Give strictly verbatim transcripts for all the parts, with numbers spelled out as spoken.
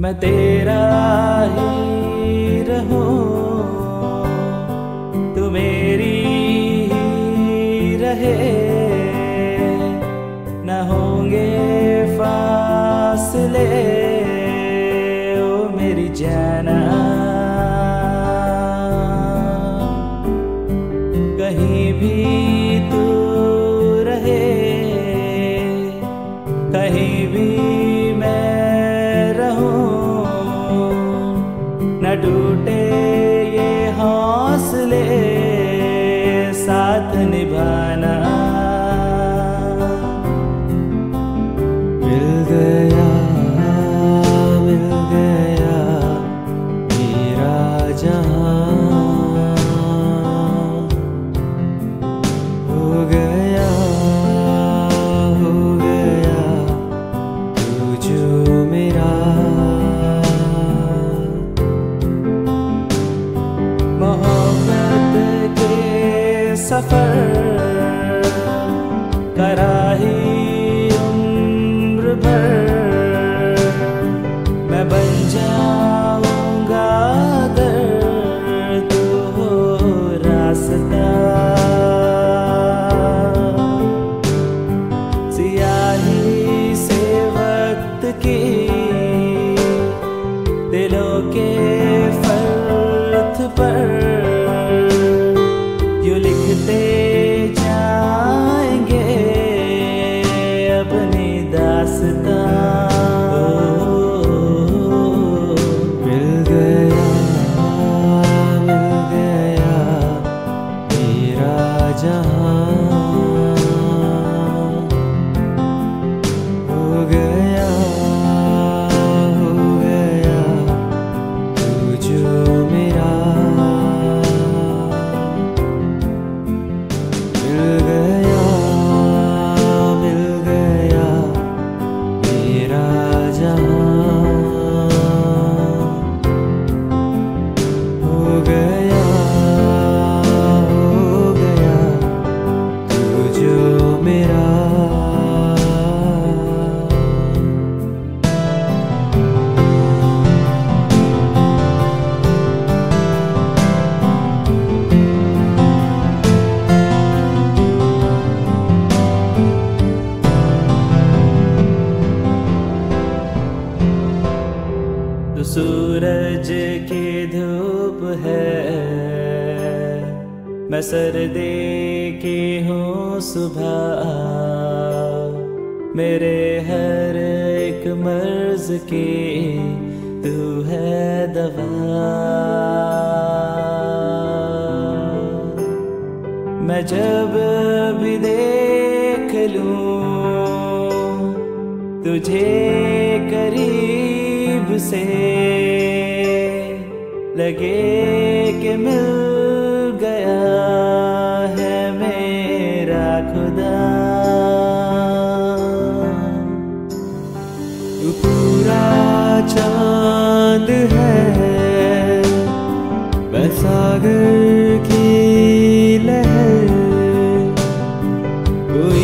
मैं तेरा ही रहूं, तू मेरी ही रहे, न होंगे फासले ओ मेरी जाना। कहीं भी तू रहे, कहीं भी मैं रहूं, न टूटे ये हौसले साथ निभाना। मिल गया मिल गया मेरा जहां, हो गया हो गया तू जो मेरा। मोहब्बत के सफर करा ही उम्र भर, मैं बन जाऊंगा अगर तू हो रास्ता। सियाही से वक्त की दिलों के फर्श पर यूं लिखते जाएंगे अपनी दास्तां। मिल गया मिल गया मेरा जहां, हो गया हो गया तू जो मेरा। मिल गया मिल गया मेरा जहां, हो गया हो गया तू जो मेरा। तो सूरज की धूप है, मैं सर्दी की हूँ सुबह, मेरे हर एक मर्ज की तू है दवा। मैं जब भी देख लूं तुझे करीब से, लगे कि मिल गया है मेरा खुदा। तू पूरा चांद है, मैं सागर की लहर, कोई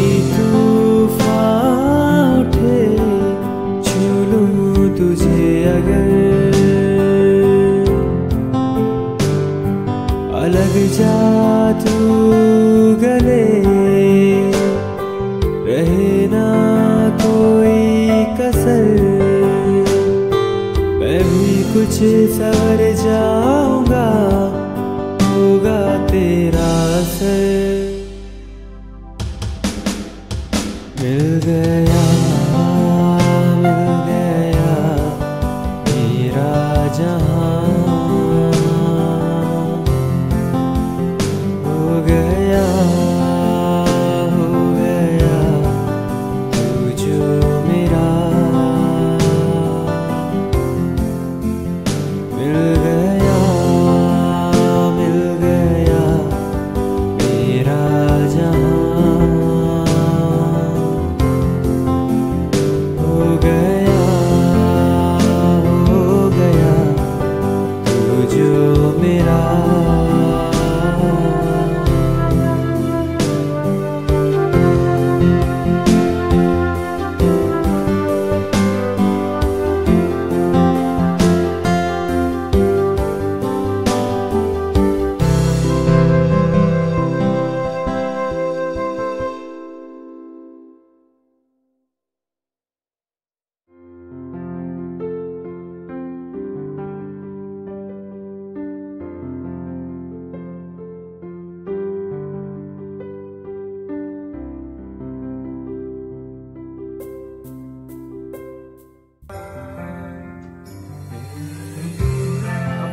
तूफान उठे छू लूं तुझे अगर। अलग जा तू गले, रहे ना कोई कसर, मैं भी कुछ सवर जाऊंगा, होगा तेरा असर। मिल गया मिल गया मेरा जहां, हो गया हो गया तू जो मेरा। मिल गया मिल गया मेरा जहां,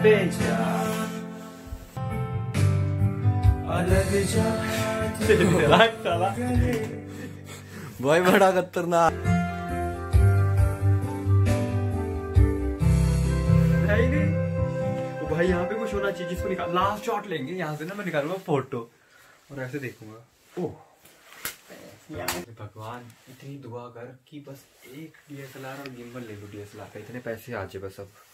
पे जा, अलग जा भाई बड़ा खतरनाक है नहीं। तो भाई यहाँ पे कुछ होना चाहिए जिसको निकाल, लास्ट शॉट लेंगे यहाँ से ना, मैं निकालूंगा फोटो और ऐसे देखूंगा। ओह भगवान, इतनी दुआ कर कि बस एक डीएसएलआर और गिम्बल ले लो, डीएसएलआर का इतने पैसे आ जाए बस अब।